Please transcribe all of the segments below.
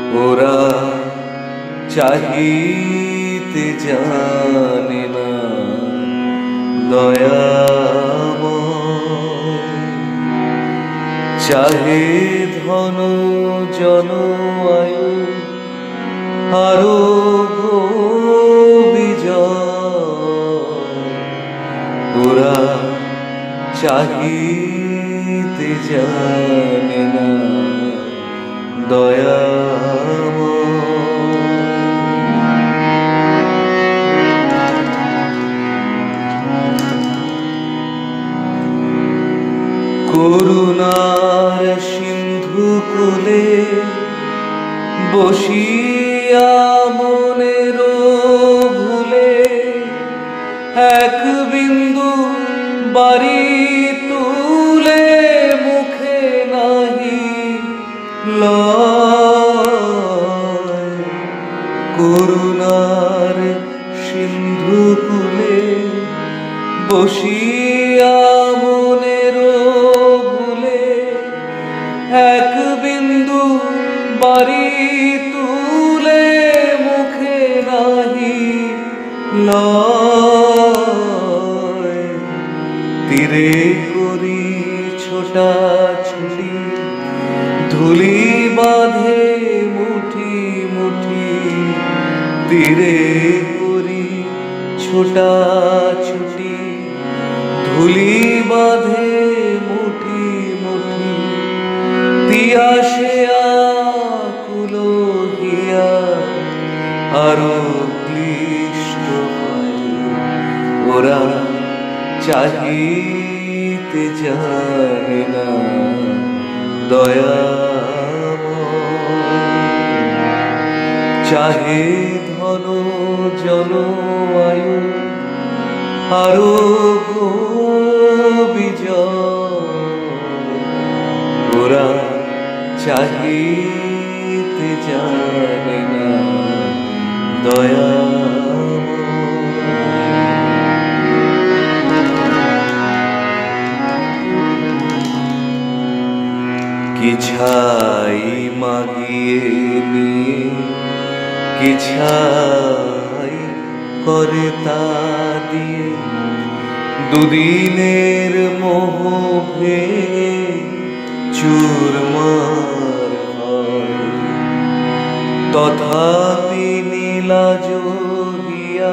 ওরা চাহিতে জানে না দয়াময়, চাহে ধন জন আয়ু আরোগ্য বিজয়। ওরা চাহিতে জানে না দয়াময়। করুণার সিন্ধু কোলে বসিয়া মনের ভুলে এক বিন্দু বাড়ি তুলে মুখে নাহি লয়। করুণার সিন্ধু কুলে বসিয়া মনের ভুলে এক বিন্দু বাড়ি তুলে মুখে নাহি লয়। তীরে করি ছোটা ছুটি ধুলি বাঁধে মুঠি মুঠি। তীরে করি ছোটা ছুটি ধুলি বাঁধে মুঠি মুঠি। তিয়াসে আকুল হিয়া আরো ক্লিষ্ট হয়। ওরা চাহিতে জানে না দয়াময়, চাহে ধন জন আয়ু আরোগ্য বিজয়। ওরা চাহিতে জানে না দয়াময়। কি ছাই মাগিয়ে নিয়ে কি ছাই করে তা দিয়ে দুদিনের মোহ ভেঙে চুরমার হয়। তথাপি নীলাজ হিয়া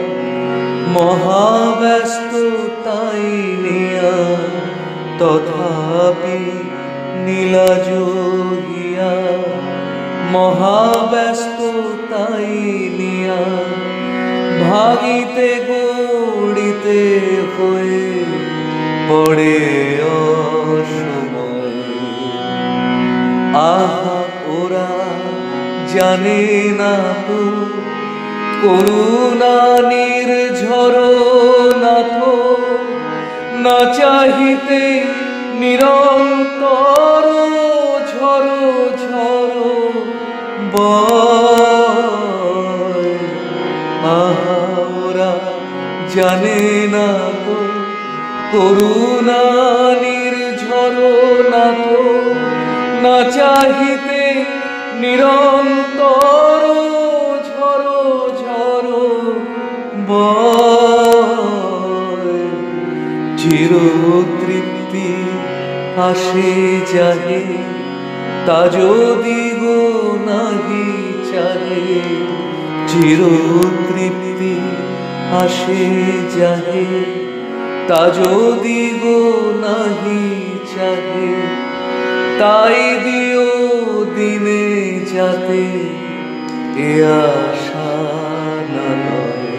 মহাব্যস্ত তাই নিয়া। তথাপি নীলাজ হিয়া মহাব্যস্ত তাই নিয়া। ভাগিতে গড়িতে হয়ে পড়ে অসময়। আহা ওরা জানে না তো করুণা নির্ঝর নাথ। না চাহিতে নিরন্তর ঝরো ঝরো বয়। আহা ওরা জানে না তো করুণা নির্ঝর নাথ। না চাহিতে নিরন্তর ঝরো ঝরো বয়। চির তৃপ্তি আসে যাহে তা যদি গো নাহি চাহে। চির তৃপ্তি আসে যাহে তা যদি গো নাহি চাহে। তাই দিও দিনে যাতে এ আশা না লয়।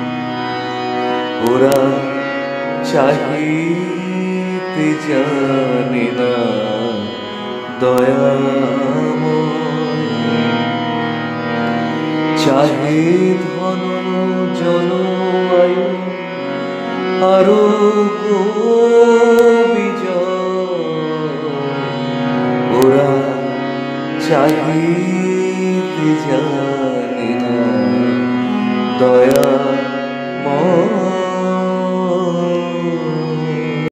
ওরা চাহিতে জানে না দয়াময়, চাহে ধন জন আয়ু আরো